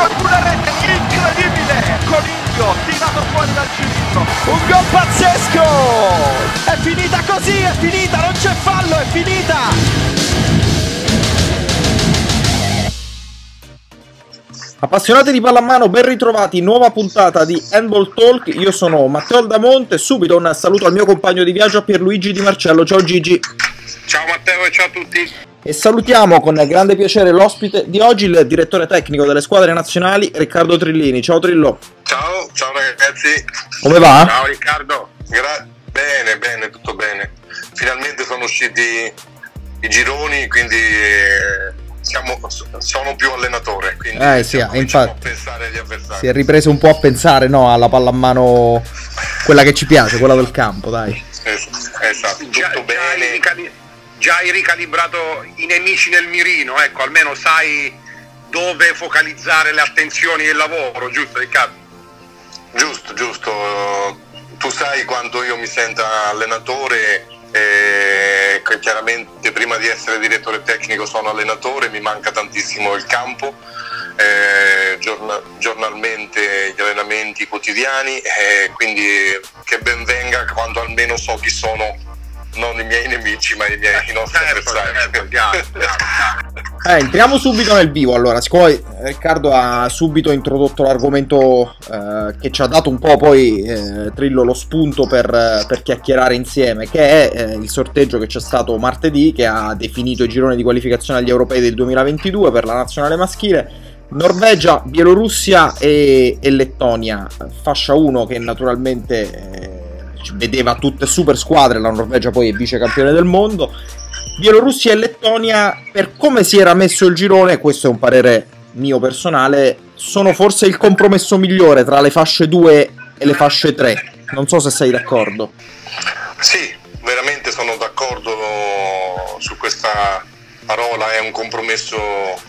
una rete incredibile, Coniglio tirato fuori dal cilindro, un gol pazzesco, è finita così, è finita, non c'è fallo, è finita. Appassionati di pallamano, ben ritrovati, nuova puntata di Handball Talk. Io sono Matteo Aldamonte, subito un saluto al mio compagno di viaggio Pierluigi Di Marcello. Ciao Gigi. Ciao Matteo e ciao a tutti. E salutiamo con grande piacere l'ospite di oggi, il direttore tecnico delle squadre nazionali, Riccardo Trillini. Ciao Trillo. Ciao ragazzi. Come va? Ciao Riccardo. Bene, tutto bene. Finalmente sono usciti i gironi, quindi sono più allenatore, quindi sì, infatti pensare agli avversari. Si è ripreso un po' a pensare, no, alla pallamano, quella che ci piace, quella del campo, dai. Esatto, tutto bene. Già hai ricalibrato i nemici nel mirino, ecco, almeno sai dove focalizzare le attenzioni e il lavoro, giusto Riccardo? Giusto. Tu sai quanto io mi senta allenatore. Chiaramente prima di essere direttore tecnico sono allenatore, mi manca tantissimo il campo, giornalmente gli allenamenti quotidiani, quindi che ben venga quando almeno so chi sono, non i miei nemici ma i nostri avversari. Entriamo subito nel vivo. Allora, siccome Riccardo ha subito introdotto l'argomento che ci ha dato un po' poi Trillo lo spunto per chiacchierare insieme, che è il sorteggio che c'è stato martedì, che ha definito i gironi di qualificazione agli europei del 2022 per la nazionale maschile. Norvegia, Bielorussia e Lettonia, fascia 1 che naturalmente vedeva tutte super squadre, la Norvegia poi è vice campione del mondo. Bielorussia e Lettonia, per come si era messo il girone, questo è un parere mio personale, sono forse il compromesso migliore tra le fasce 2 e le fasce 3. Non so se sei d'accordo. Sì, veramente sono d'accordo su questa parola, è un compromesso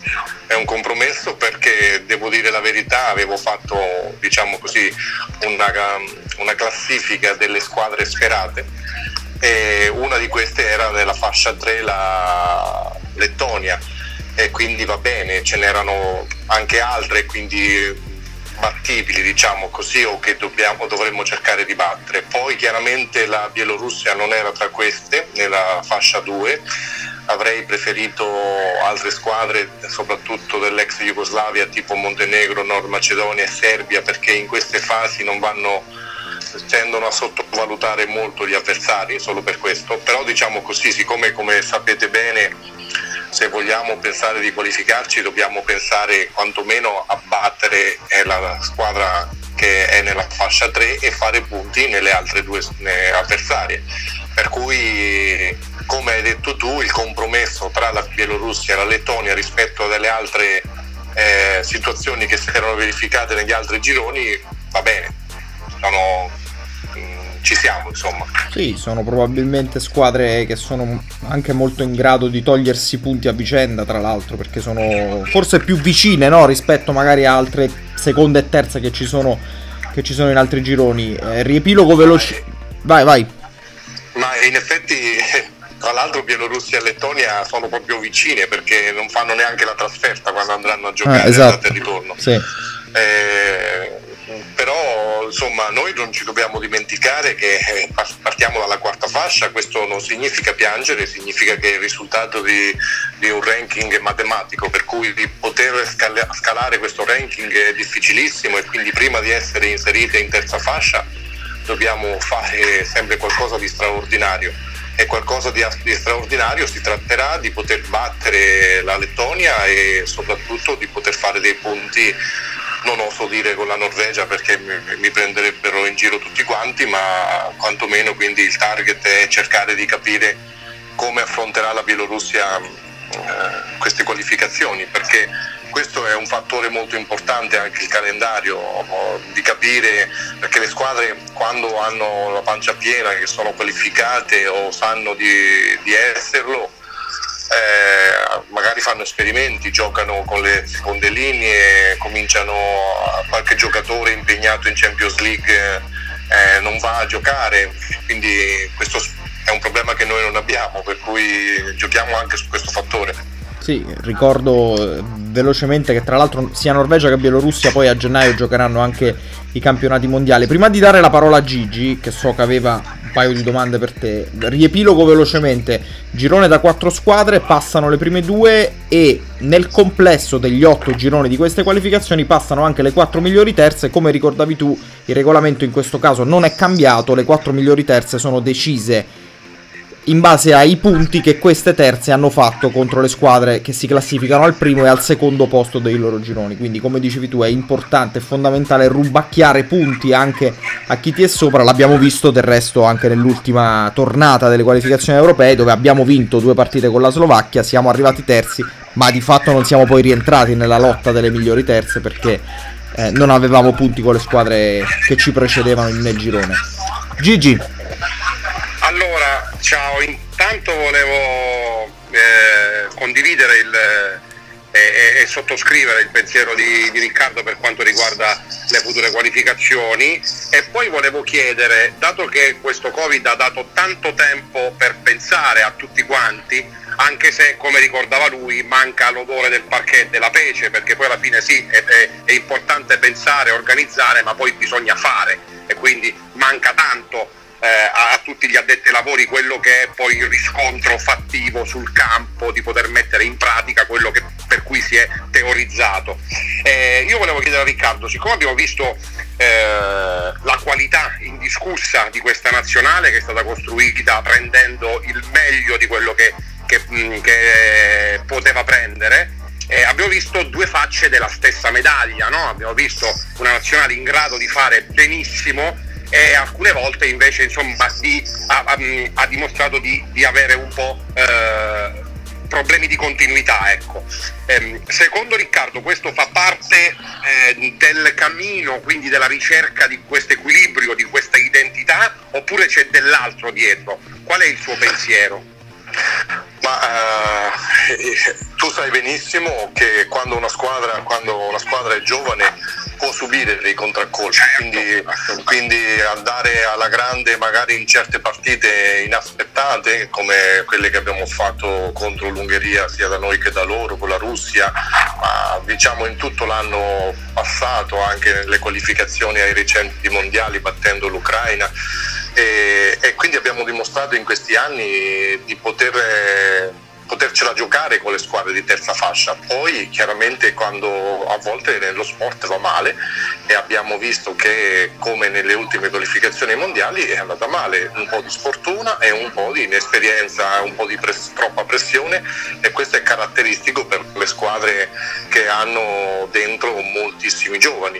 perché devo dire la verità, avevo fatto, diciamo così, una classifica delle squadre sperate e una di queste era nella fascia 3 la Lettonia, e quindi va bene, ce n'erano anche altre, quindi battibili, diciamo così, o che dovremmo cercare di battere. Poi chiaramente la Bielorussia non era tra queste, nella fascia 2, avrei preferito altre squadre, soprattutto dell'ex Jugoslavia, tipo Montenegro, Nord Macedonia e Serbia, perché in queste fasi tendono a sottovalutare molto gli avversari, solo per questo. Però diciamo così, siccome come sapete bene, se vogliamo pensare di qualificarci dobbiamo pensare quantomeno a battere la squadra che è nella fascia 3 e fare punti nelle altre due avversarie. Per cui, come hai detto tu, il compromesso tra la Bielorussia e la Lettonia rispetto a delle altre situazioni che si erano verificate negli altri gironi va bene, ci siamo, insomma. Sì, sono probabilmente squadre che sono anche molto in grado di togliersi punti a vicenda, tra l'altro, perché sono forse più vicine, no, rispetto magari a altre seconde e terze che ci sono in altri gironi. Riepilogo veloce. Vai. Ma in effetti, tra l'altro, Bielorussia e Lettonia sono proprio vicine, perché non fanno neanche la trasferta quando andranno a giocare esatto. al ritorno. Sì. Però insomma noi non ci dobbiamo dimenticare che partiamo dalla quarta fascia. Questo non significa piangere, significa che il risultato di un ranking matematico, per cui poter scalare questo ranking è difficilissimo, e quindi prima di essere inserite in terza fascia dobbiamo fare sempre qualcosa di straordinario, e qualcosa di straordinario si tratterà di poter battere la Lettonia e soprattutto di poter fare dei punti. Non oso dire con la Norvegia perché mi prenderebbero in giro tutti quanti, ma quantomeno quindi il target è cercare di capire come affronterà la Bielorussia queste qualificazioni, perché questo è un fattore molto importante, anche il calendario, di capire, perché le squadre quando hanno la pancia piena, che sono qualificate o sanno di esserlo, magari fanno esperimenti, giocano con le seconde linee, cominciano qualche giocatore impegnato in Champions League non va a giocare, quindi questo è un problema che noi non abbiamo, per cui giochiamo anche su questo fattore. Sì, ricordo velocemente che tra l'altro sia Norvegia che Bielorussia poi a gennaio giocheranno anche i campionati mondiali. Prima di dare la parola a Gigi, che so che aveva un paio di domande per te, riepilogo velocemente: girone da 4 squadre, passano le prime 2 e nel complesso degli 8 gironi di queste qualificazioni passano anche le 4 migliori terze. Come ricordavi tu, il regolamento in questo caso non è cambiato, le 4 migliori terze sono decise in base ai punti che queste terze hanno fatto contro le squadre che si classificano al primo e al secondo posto dei loro gironi. Quindi, come dicevi tu, è importante, è fondamentale rubacchiare punti anche a chi ti è sopra. L'abbiamo visto del resto anche nell'ultima tornata delle qualificazioni europee, dove abbiamo vinto 2 partite con la Slovacchia, siamo arrivati terzi, ma di fatto non siamo poi rientrati nella lotta delle migliori terze perché non avevamo punti con le squadre che ci precedevano nel girone. Gigi. Allora, ciao, intanto volevo condividere e sottoscrivere il pensiero di Riccardo per quanto riguarda le future qualificazioni, e poi volevo chiedere, dato che questo Covid ha dato tanto tempo per pensare a tutti quanti, anche se, come ricordava lui, manca l'odore del parquet della pece, perché poi alla fine sì, è importante pensare, organizzare, ma poi bisogna fare, e quindi manca tanto a tutti gli addetti ai lavori quello che è poi il riscontro fattivo sul campo, di poter mettere in pratica quello per cui si è teorizzato. Io volevo chiedere a Riccardo, siccome abbiamo visto la qualità indiscussa di questa nazionale, che è stata costruita prendendo il meglio di quello che poteva prendere, abbiamo visto 2 facce della stessa medaglia, no? Abbiamo visto una nazionale in grado di fare benissimo e alcune volte invece, insomma, ha dimostrato di avere un po' problemi di continuità, ecco. Secondo Riccardo questo fa parte del cammino, quindi della ricerca di questo equilibrio, di questa identità, oppure c'è dell'altro dietro? Qual è il suo pensiero? Ma tu sai benissimo che quando una squadra è giovane può subire dei contraccolpi, certo. quindi andare alla grande magari in certe partite inaspettate, come quelle che abbiamo fatto contro l'Ungheria, sia da noi che da loro, con la Russia, ma diciamo in tutto l'anno passato, anche nelle qualificazioni ai recenti mondiali battendo l'Ucraina, e quindi abbiamo dimostrato in questi anni di potercela giocare con le squadre di terza fascia. Poi chiaramente quando a volte nello sport va male, e abbiamo visto che come nelle ultime qualificazioni mondiali è andata male, un po' di sfortuna e un po' di inesperienza, un po' di troppa pressione, e questo è caratteristico per le squadre che hanno dentro moltissimi giovani.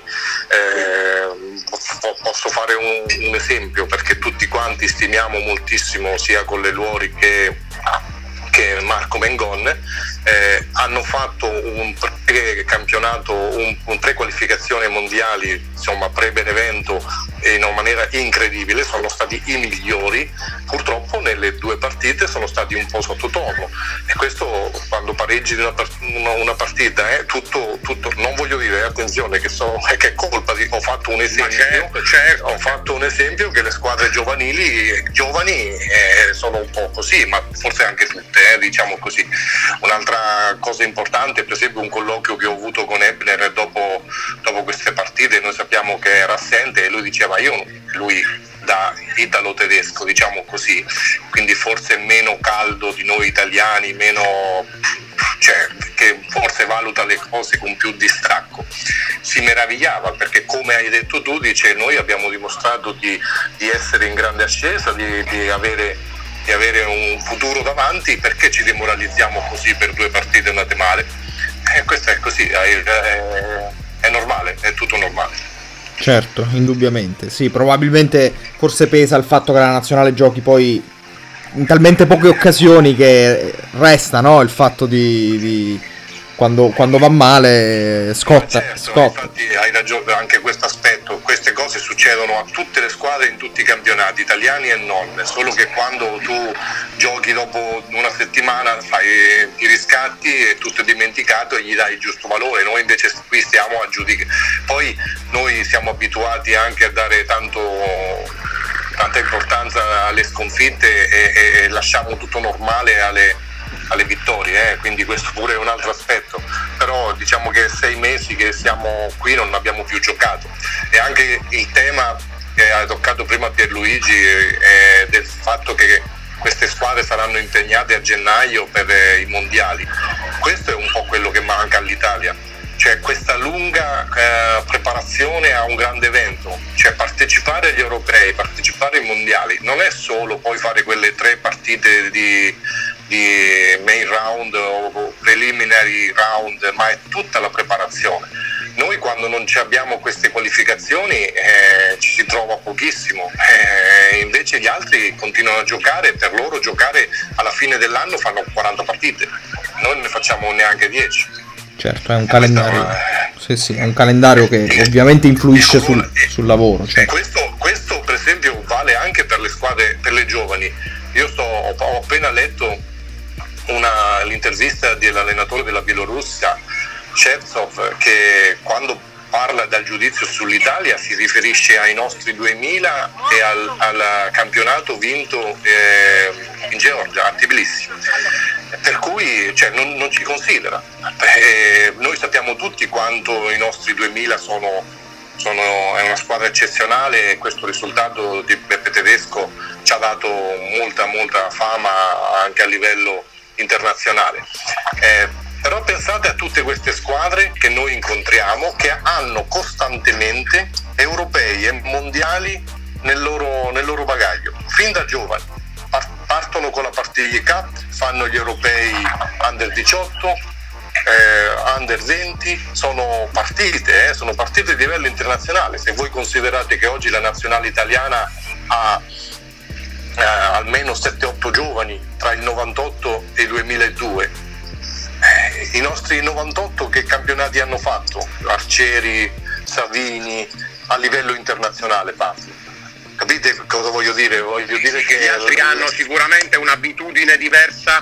Posso fare un esempio, perché tutti quanti stimiamo moltissimo sia con le Luori che Marco Mengon, hanno fatto un pre-campionato, un pre-qualificazione mondiali, insomma pre-Benevento, in una maniera incredibile, sono stati i migliori. Purtroppo nelle 2 partite sono stati un po' sottotono, e questo, quando pareggi una partita, tutto, non voglio dire, attenzione, che è colpa di, ho fatto un esempio, certo. Ho fatto un esempio che le squadre giovani sono un po' così, ma forse anche tutte, diciamo così. Un'altra cosa importante, per esempio un colloquio che ho avuto con Ebner dopo queste partite, noi sappiamo che era assente e lui diceva, lui da italo-tedesco, diciamo così, quindi forse meno caldo di noi italiani, che forse valuta le cose con più distacco, si meravigliava, perché come hai detto tu, dice, noi abbiamo dimostrato di essere in grande ascesa, di avere un futuro davanti, perché ci demoralizziamo così per 2 partite andate male? Questo è così, è normale, è tutto normale. Certo, indubbiamente, sì, probabilmente forse pesa il fatto che la nazionale giochi poi in talmente poche occasioni che resta, no? Il fatto di quando va male scotta. Certo, infatti hai ragione, anche questo aspetto, queste cose succedono a tutte le squadre in tutti i campionati, italiani e non, solo che quando tu giochi dopo una settimana ti riscatti e tutto è dimenticato e gli dai il giusto valore. Noi invece qui stiamo a giudicare, poi noi siamo abituati anche a dare tanta importanza alle sconfitte e lasciamo tutto normale alle vittorie, quindi questo pure è un altro aspetto, però diciamo che 6 mesi che siamo qui non abbiamo più giocato. E anche il tema che ha toccato prima Pierluigi è del fatto che queste squadre saranno impegnate a gennaio per i mondiali. Questo è un po' quello che manca all'Italia, cioè questa lunga preparazione a un grande evento, cioè partecipare agli europei, partecipare ai mondiali, non è solo poi fare quelle 3 partite di main round o preliminary round, ma è tutta la preparazione. Noi quando non ci abbiamo queste qualificazioni ci si trova pochissimo, invece gli altri continuano a giocare, per loro giocare alla fine dell'anno fanno 40 partite, noi non ne facciamo neanche 10. Certo, è un calendario, sì, è un calendario che ovviamente influisce sul lavoro. Certo. Questo per esempio vale anche per le squadre, per le giovani. Io ho appena letto l'intervista dell'allenatore della Bielorussia, Shevtsov, che quando parla del giudizio sull'Italia si riferisce ai nostri 2000 e al campionato vinto in Georgia, a Tbilisi. Per cui non ci considera. Noi sappiamo tutti quanto i nostri 2000 è una squadra eccezionale, e questo risultato di Beppe Tedesco ci ha dato molta fama anche a livello internazionale. Però pensate a tutte queste squadre che noi incontriamo, che hanno costantemente europei e mondiali nel loro bagaglio, fin da giovani. Partono con la Partiglie Cup, fanno gli europei under 18, under 20, sono partite di livello internazionale. Se voi considerate che oggi la nazionale italiana ha almeno 7-8 giovani tra il 98 e il 2002, i nostri 98 che campionati hanno fatto? Arcieri, Savini, a livello internazionale parlo. Capite cosa voglio dire? Voglio dire che gli altri hanno sicuramente un'abitudine diversa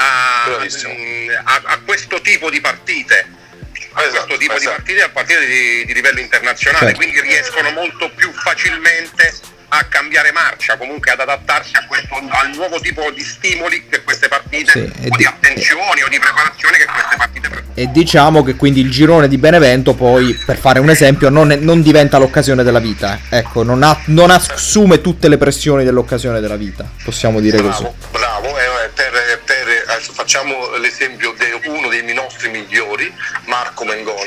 a questo tipo di partite, di partite di livello internazionale, certo. Quindi riescono molto più facilmente a cambiare marcia, comunque ad adattarsi al nuovo tipo di stimoli che queste partite, sì, o di attenzioni o di preparazione che queste partite. E diciamo che quindi il girone di Benevento poi, per fare un esempio, non diventa l'occasione della vita, ecco, non assume tutte le pressioni dell'occasione della vita, possiamo dire così. Bravo, facciamo l'esempio di uno dei nostri migliori, Marco Mengon,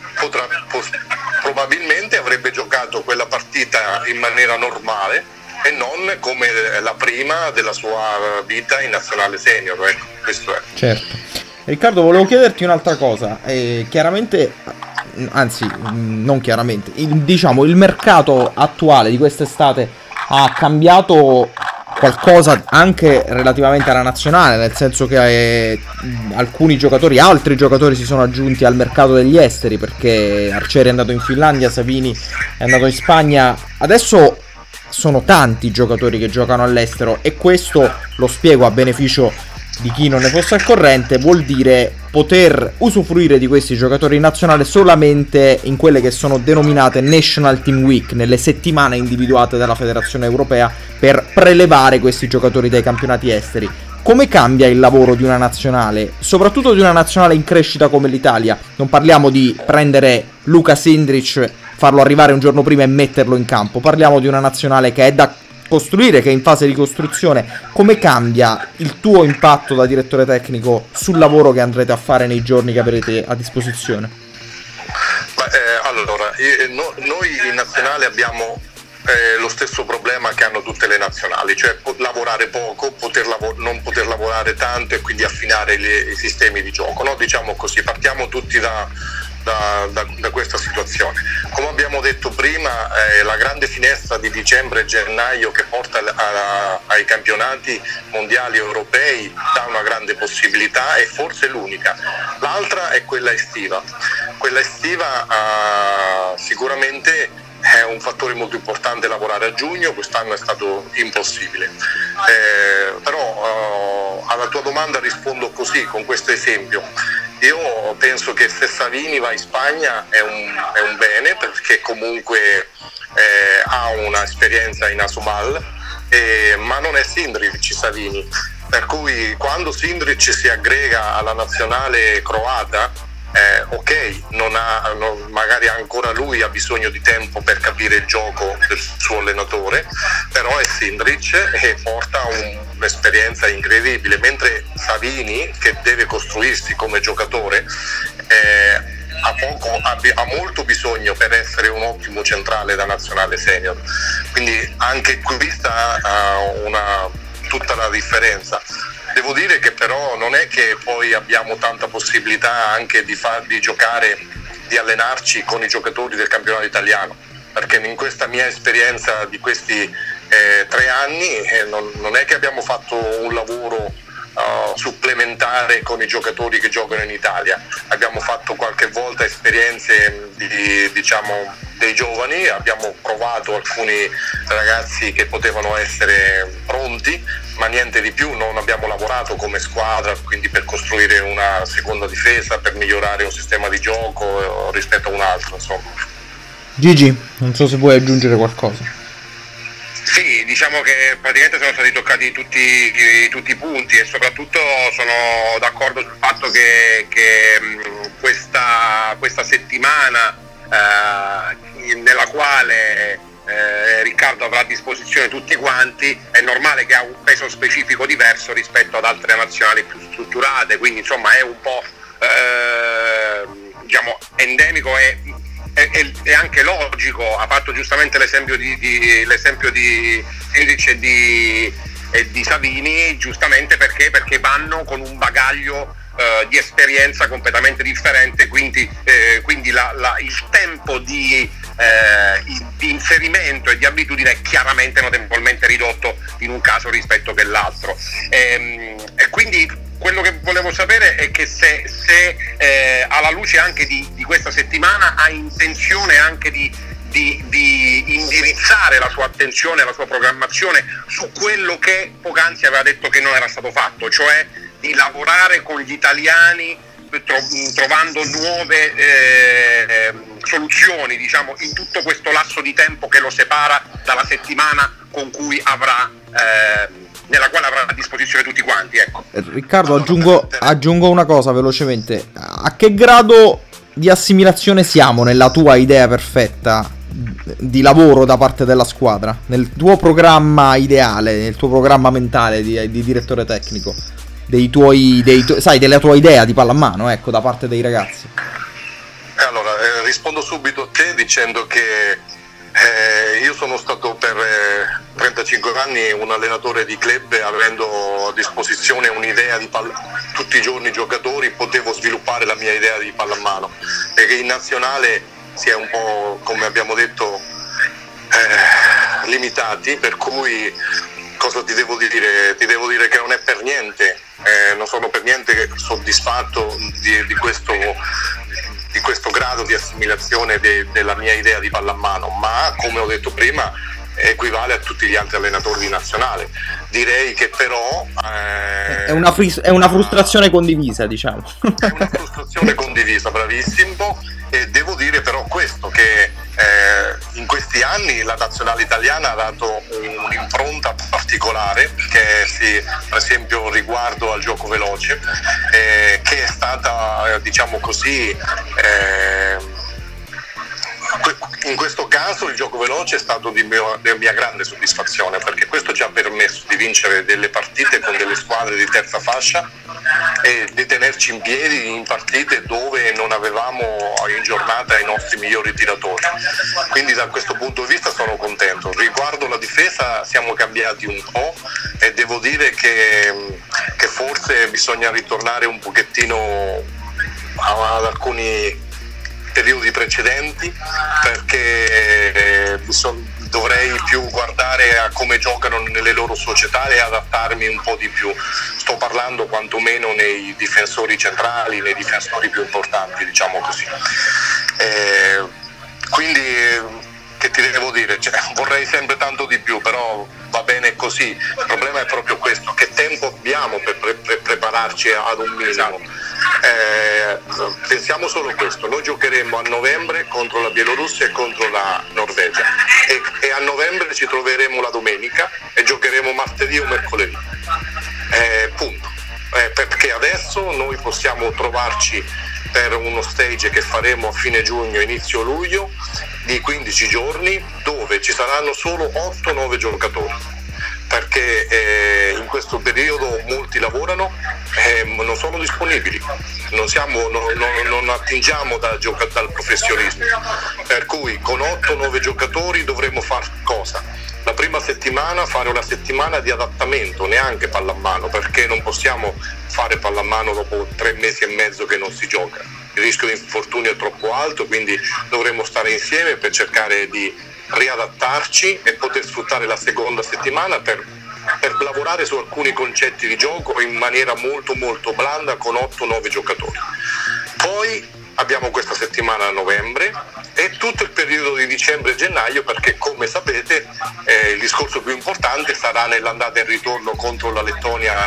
probabilmente avrebbe giocato quella partita in maniera normale e non come la prima della sua vita in nazionale senior, ecco, questo è. Certo. Riccardo, volevo chiederti un'altra cosa, chiaramente, anzi non chiaramente, diciamo il mercato attuale di quest'estate ha cambiato qualcosa anche relativamente alla nazionale, nel senso che altri giocatori si sono aggiunti al mercato degli esteri, perché Arcieri è andato in Finlandia, Savini è andato in Spagna, adesso sono tanti giocatori che giocano all'estero, e questo, lo spiego a beneficio di chi non ne fosse al corrente, vuol dire poter usufruire di questi giocatori in nazionale solamente in quelle che sono denominate National Team Week, nelle settimane individuate dalla Federazione Europea per prelevare questi giocatori dai campionati esteri. Come cambia il lavoro di una nazionale, soprattutto di una nazionale in crescita come l'Italia? Non parliamo di prendere Luka Sindric, farlo arrivare un giorno prima e metterlo in campo, parliamo di una nazionale che è da costruire, che è in fase di costruzione. Come cambia il tuo impatto da direttore tecnico sul lavoro che andrete a fare nei giorni che avrete a disposizione? Allora, noi in nazionale abbiamo lo stesso problema che hanno tutte le nazionali, cioè lavorare poco, non poter lavorare tanto e quindi affinare i sistemi di gioco, no? Diciamo così, partiamo tutti da questa situazione. Come abbiamo detto prima, la grande finestra di dicembre e gennaio che porta ai campionati mondiali europei dà una grande possibilità, e forse l'unica. L'altra è quella estiva. Quella estiva sicuramente è un fattore molto importante lavorare a giugno, quest'anno è stato impossibile. Però alla tua domanda rispondo così, con questo esempio. Io penso che se Savini va in Spagna è un bene, perché comunque ha una esperienza in Asubal, ma non è Sindric Savini. per cui quando Sindrić si aggrega alla nazionale croata, ok, magari ancora lui ha bisogno di tempo per capire il gioco del suo allenatore, però è Sindrić e porta un'esperienza incredibile, mentre Savini, che deve costruirsi come giocatore, ha molto bisogno per essere un ottimo centrale da nazionale senior, quindi anche qui sta tutta la differenza. Devo dire che però non è che poi abbiamo tanta possibilità anche di giocare, di allenarci con i giocatori del campionato italiano, perché in questa mia esperienza di questi 3 anni non è che abbiamo fatto un lavoro supplementare con i giocatori che giocano in Italia. Abbiamo fatto qualche volta esperienze dei giovani, abbiamo provato alcuni ragazzi che potevano essere pronti, ma niente di più. Non abbiamo lavorato come squadra, quindi per costruire una seconda difesa, per migliorare un sistema di gioco rispetto a un altro, insomma. Gigi, non so se vuoi aggiungere qualcosa. Sì, diciamo che praticamente sono stati toccati tutti i punti, e soprattutto sono d'accordo sul fatto che questa settimana nella quale Riccardo avrà a disposizione tutti quanti, è normale che ha un peso specifico diverso rispetto ad altre nazionali più strutturate, quindi insomma è un po' endemico e anche logico. Ha fatto giustamente l'esempio di Sindrić e di Savini, giustamente perché vanno con un bagaglio di esperienza completamente differente, quindi il tempo di inserimento e di abitudine è chiaramente notevolmente ridotto in un caso rispetto che l'altro, e quindi quello che volevo sapere è che se alla luce anche di questa settimana ha intenzione anche di indirizzare la sua attenzione, la sua programmazione su quello che poc'anzi aveva detto che non era stato fatto, cioè di lavorare con gli italiani trovando nuove soluzioni, diciamo, in tutto questo lasso di tempo che lo separa dalla settimana con cui nella quale avrà a disposizione tutti quanti, ecco. Riccardo, aggiungo una cosa velocemente. A che grado di assimilazione siamo nella tua idea perfetta di lavoro da parte della squadra, nel tuo programma ideale, nel tuo programma mentale di direttore tecnico, della tua idea di pallamano, ecco, da parte dei ragazzi? Allora, rispondo subito a te dicendo che io sono stato per 35 anni un allenatore di club, avendo a disposizione un'idea di tutti i giorni giocatori, potevo sviluppare la mia idea di pallamano, perché in nazionale si è un po', come abbiamo detto, limitati, per cui cosa ti devo dire? Ti devo dire che non è per niente, non sono per niente soddisfatto di questo grado di assimilazione della mia idea di pallamano, ma come ho detto prima equivale a tutti gli altri allenatori di nazionale. Direi che però è una frustrazione condivisa, diciamo. È una frustrazione condivisa, bravissimo. E devo dire però questo, che in questi anni la nazionale italiana ha dato un'impronta particolare, che per esempio riguardo al gioco veloce, che è stata, diciamo così, in questo caso il gioco veloce è stato di mia grande soddisfazione, perché questo ci ha permesso di vincere delle partite con delle squadre di terza fascia e di tenerci in piedi in partite dove non avevamo in giornata i nostri migliori tiratori. Quindi da questo punto di vista sono contento. Riguardo la difesa siamo cambiati un po' e devo dire che forse bisogna ritornare un pochettino ad alcuni periodi precedenti, perché dovrei più guardare a come giocano nelle loro società e adattarmi un po' di più. Sto parlando quantomeno nei difensori centrali, nei difensori più importanti, diciamo così. Quindi che ti devo dire? Vorrei sempre tanto di più, però va bene così. Il problema è proprio questo: che tempo abbiamo per prepararci ad un minimo? Pensiamo solo a questo: noi giocheremo a novembre contro la Bielorussia e contro la Norvegia, e a novembre ci troveremo la domenica e giocheremo martedì o mercoledì. punto. Perché adesso noi possiamo trovarci per uno stage che faremo a fine giugno, inizio luglio, di 15 giorni, dove ci saranno solo 8-9 giocatori, perché in questo periodo molti lavorano e non sono disponibili, non attingiamo dal professionismo, per cui con 8-9 giocatori dovremo fare cosa? La prima settimana fare una settimana di adattamento, neanche pallamano, perché non possiamo fare pallamano dopo 3 mesi e mezzo che non si gioca. Il rischio di infortunio è troppo alto, quindi dovremo stare insieme per cercare di riadattarci e poter sfruttare la seconda settimana per lavorare su alcuni concetti di gioco in maniera molto molto blanda con 8-9 giocatori. Poi abbiamo questa settimana a novembre e tutto il periodo di dicembre e gennaio, perché come sapete il discorso più importante sarà nell'andata e ritorno contro la Lettonia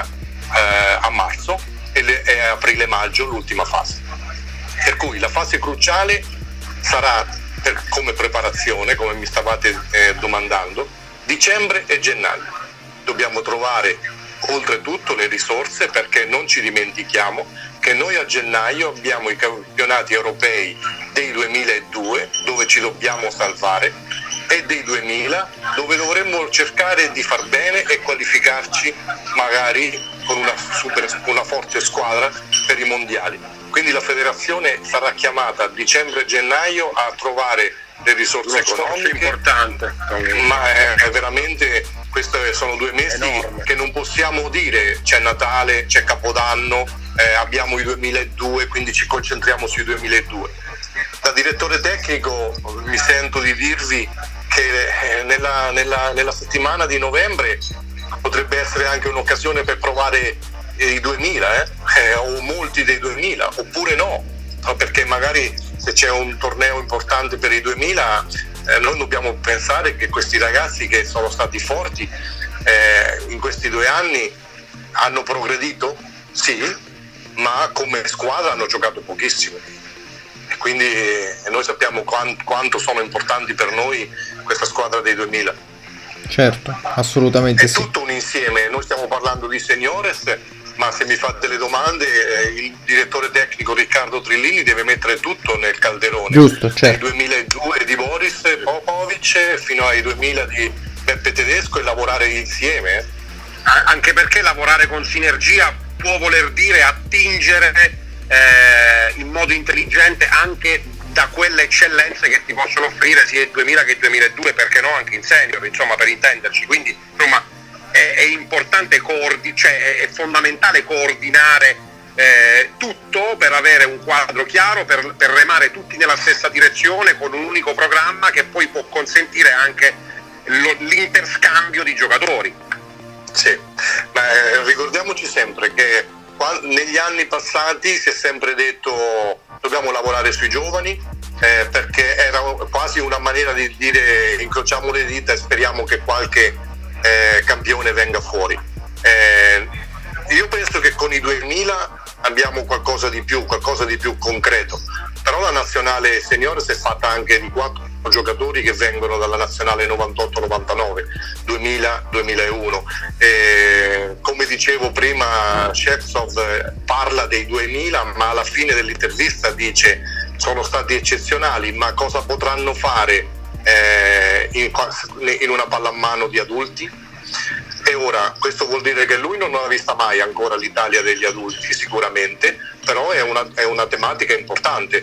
a marzo e aprile-maggio l'ultima fase. Per cui la fase cruciale sarà come preparazione, come mi stavate domandando, dicembre e gennaio. Dobbiamo trovare oltretutto le risorse, perché non ci dimentichiamo che noi a gennaio abbiamo i campionati europei dei 2002 dove ci dobbiamo salvare e dei 2000 dove dovremmo cercare di far bene e qualificarci magari con una forte squadra per i mondiali. Quindi la federazione sarà chiamata a dicembre e gennaio a trovare le risorse economiche, importante, ma è veramente, questi sono 2 mesi enorme, che non possiamo dire c'è Natale, c'è Capodanno, abbiamo i 2002, quindi ci concentriamo sui 2002. Da direttore tecnico mi sento di dirvi che nella settimana di novembre potrebbe essere anche un'occasione per provare i 2000 o molti dei 2000, oppure no, perché magari se c'è un torneo importante per i 2000 noi dobbiamo pensare che questi ragazzi che sono stati forti in questi 2 anni hanno progredito, sì, ma come squadra hanno giocato pochissimo, e quindi noi sappiamo quanto sono importanti per noi questa squadra dei 2000. Certo, assolutamente è sì. Tutto un insieme, noi stiamo parlando di seniores, ma se mi fate le domande il direttore tecnico Riccardo Trillini deve mettere tutto nel calderone. Giusto, certo. Dai 2002 di Boris Popovic fino ai 2000 di Beppe Tedesco, e lavorare insieme. Anche perché lavorare con sinergia può voler dire attingere in modo intelligente anche da quelle eccellenze che ti possono offrire sia il 2000 che il 2002, perché no anche in senior, insomma, per intenderci. Quindi insomma è importante, è fondamentale coordinare tutto per avere un quadro chiaro, per remare tutti nella stessa direzione con un unico programma che poi può consentire anche l'interscambio di giocatori. Sì, ma ricordiamoci sempre che negli anni passati si è sempre detto dobbiamo lavorare sui giovani, perché era quasi una maniera di dire incrociamo le dita e speriamo che qualche campione venga fuori. Io penso che con i 2000 abbiamo qualcosa di più concreto, però la nazionale senior si è fatta anche di 4 giocatori che vengono dalla nazionale 98-99, 2000-2001. Come dicevo prima, Shevtsov parla dei 2000, ma alla fine dell'intervista dice sono stati eccezionali, ma cosa potranno fare in una pallamano di adulti? E ora questo vuol dire che lui non ha vista mai ancora l'Italia degli adulti, sicuramente, però è una tematica importante.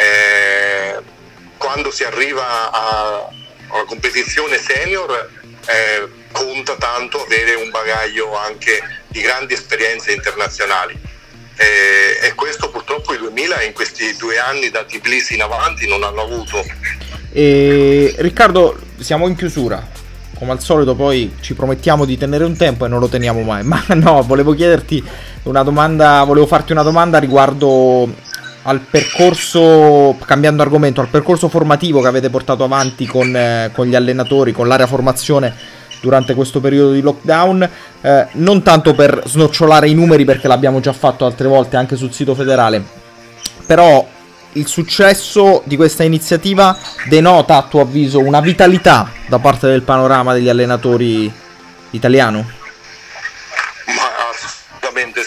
Quando si arriva a una competizione senior conta tanto avere un bagaglio anche di grandi esperienze internazionali, e questo purtroppo i 2000 in questi 2 anni da Tbilisi in avanti non hanno avuto. Riccardo, siamo in chiusura, come al solito poi ci promettiamo di tenere un tempo e non lo teniamo mai, ma no, volevo chiederti volevo farti una domanda riguardo al percorso, cambiando argomento, al percorso formativo che avete portato avanti con gli allenatori, con l'area formazione durante questo periodo di lockdown, non tanto per snocciolare i numeri, perché l'abbiamo già fatto altre volte anche sul sito federale, però il successo di questa iniziativa denota, a tuo avviso, una vitalità da parte del panorama degli allenatori italiano? Ma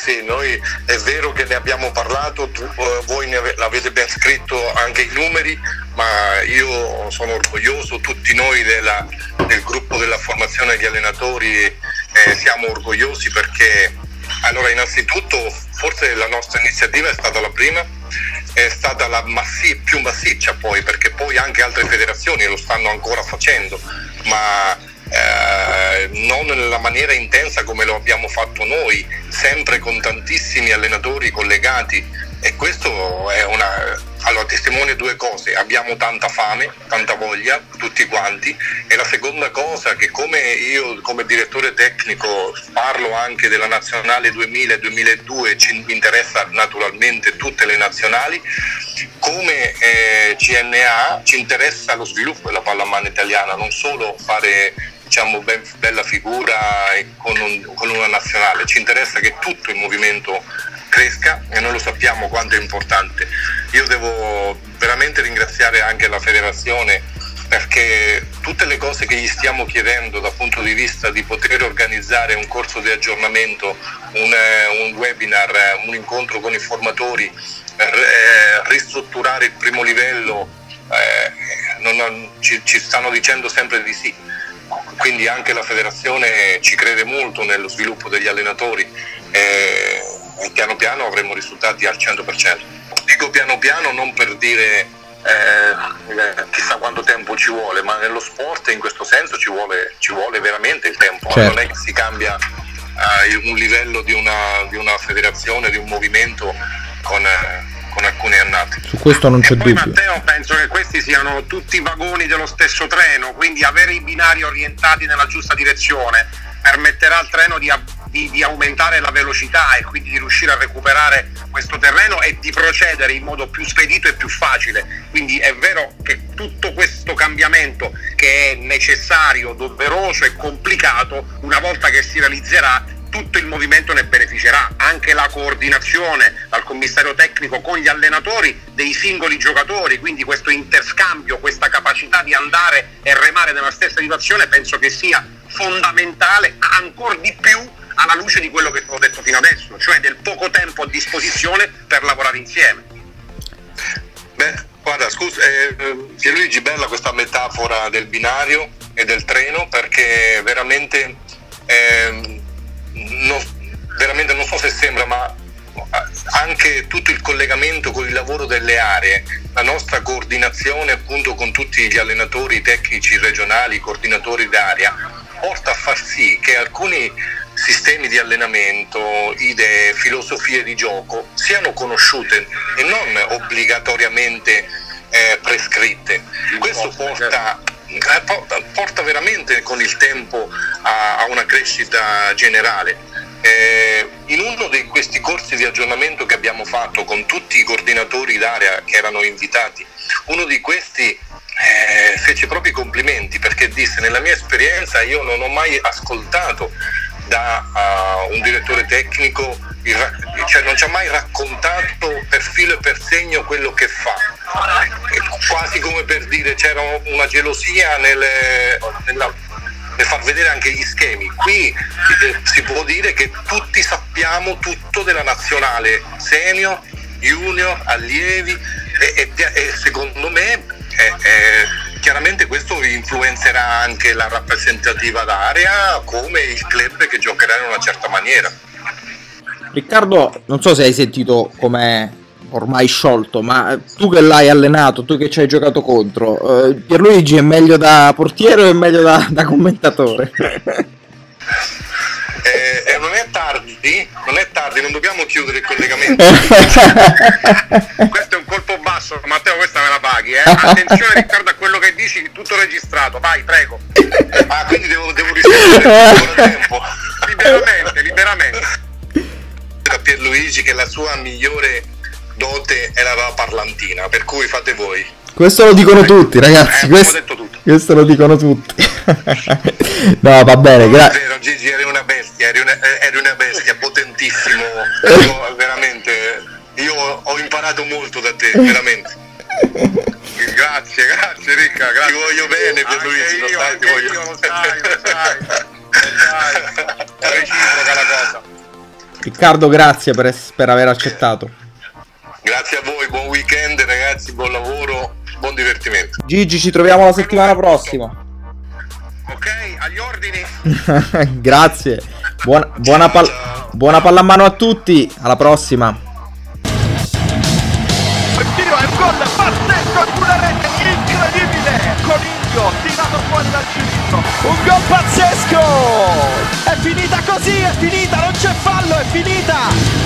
sì, noi è vero che ne abbiamo parlato, voi l'avete ben scritto anche i numeri, ma io sono orgoglioso, tutti noi del gruppo della formazione degli allenatori siamo orgogliosi perché, allora, innanzitutto forse la nostra iniziativa è stata la prima, è stata la più massiccia poi, perché poi anche altre federazioni lo stanno ancora facendo, ma non nella maniera intensa come lo abbiamo fatto noi, sempre con tantissimi allenatori collegati, e questo è allora testimonia due cose: abbiamo tanta fame, tanta voglia tutti quanti, e la seconda cosa, che come io come direttore tecnico parlo anche della nazionale 2000 e 2002, ci interessa naturalmente tutte le nazionali, come CNA ci interessa lo sviluppo della pallamano italiana, non solo fare, diciamo, bella figura con una nazionale, ci interessa che tutto il movimento cresca, e noi lo sappiamo quanto è importante. Io devo veramente ringraziare anche la federazione, perché tutte le cose che gli stiamo chiedendo dal punto di vista di poter organizzare un corso di aggiornamento, un webinar, un incontro con i formatori, ristrutturare il primo livello, ci stanno dicendo sempre di sì. Quindi anche la federazione ci crede molto nello sviluppo degli allenatori, e piano piano avremo risultati al 100%. Dico piano piano non per dire chissà quanto tempo ci vuole, ma nello sport in questo senso ci vuole veramente il tempo. Certo. Non è che si cambia un livello di una federazione, di un movimento con alcune annate. Su questo non c'è poi, dubbio. Matteo, penso che questi siano tutti vagoni dello stesso treno, quindi avere i binari orientati nella giusta direzione permetterà al treno di aumentare la velocità e quindi di riuscire a recuperare questo terreno e di procedere in modo più spedito e più facile. Quindi è vero che tutto questo cambiamento, che è necessario, doveroso e complicato, una volta che si realizzerà, tutto il movimento ne beneficerà, anche la coordinazione dal commissario tecnico con gli allenatori dei singoli giocatori, quindi questo interscambio, questa capacità di andare e remare nella stessa direzione penso che sia fondamentale, ancora di più alla luce di quello che ho detto fino adesso, cioè del poco tempo a disposizione per lavorare insieme. Beh, guarda, scusa, Pierluigi, bella questa metafora del binario e del treno, perché veramente non so se sembra, ma anche tutto il collegamento con il lavoro delle aree, la nostra coordinazione appunto con tutti gli allenatori tecnici regionali, coordinatori d'area, porta a far sì che alcuni sistemi di allenamento, idee, filosofie di gioco siano conosciute e non obbligatoriamente prescritte. Questo porta veramente con il tempo a una crescita generale. In uno di questi corsi di aggiornamento che abbiamo fatto con tutti i coordinatori d'area che erano invitati, uno di questi fece proprio i complimenti, perché disse: nella mia esperienza io non ho mai ascoltato da un direttore tecnico, cioè non ci ha mai raccontato per filo e per segno quello che fa, quasi come per dire c'era una gelosia nel far vedere anche gli schemi. Qui si può dire che tutti sappiamo tutto della nazionale senior, junior, allievi, e secondo me chiaramente questo influenzerà anche la rappresentativa d'area, come il club che giocherà in una certa maniera. Riccardo, non so se hai sentito com'è ormai sciolto, ma tu che l'hai allenato, tu che ci hai giocato contro, Pierluigi è meglio da portiere o è meglio da commentatore? Non è tardi, non dobbiamo chiudere il collegamento. Questo è un colpo basso, Matteo, questa me la paghi, eh? Attenzione Riccardo a quello che dici, tutto registrato, vai, prego. Ah, quindi devo rispondere ancora tempo. Liberamente. Da Pierluigi che la sua migliore dote è la parlantina, per cui fate voi. Questo lo dicono tutti, ragazzi. Detto tutto. Questo lo dicono tutti. No, va bene, grazie. Vero, Gigi, eri una bestia, potentissimo. Veramente, io ho imparato molto da te, veramente. Grazie Ricca, grazie. Ti voglio bene, Pierluigi, lo sai, ti voglio. Lo sai. È reciproca la cosa. Riccardo, grazie per aver accettato. Grazie a voi, buon weekend ragazzi, buon lavoro, buon divertimento. Gigi, ci troviamo la settimana prossima. Ok, agli ordini. Grazie. Buona pallamano a tutti. Alla prossima. Il tiro è un gol pazzesco, una rete incredibile. Coniglio tirato fuori dal cilindro. Un gol pazzesco! È finita così, è finita, non c'è fallo, è finita!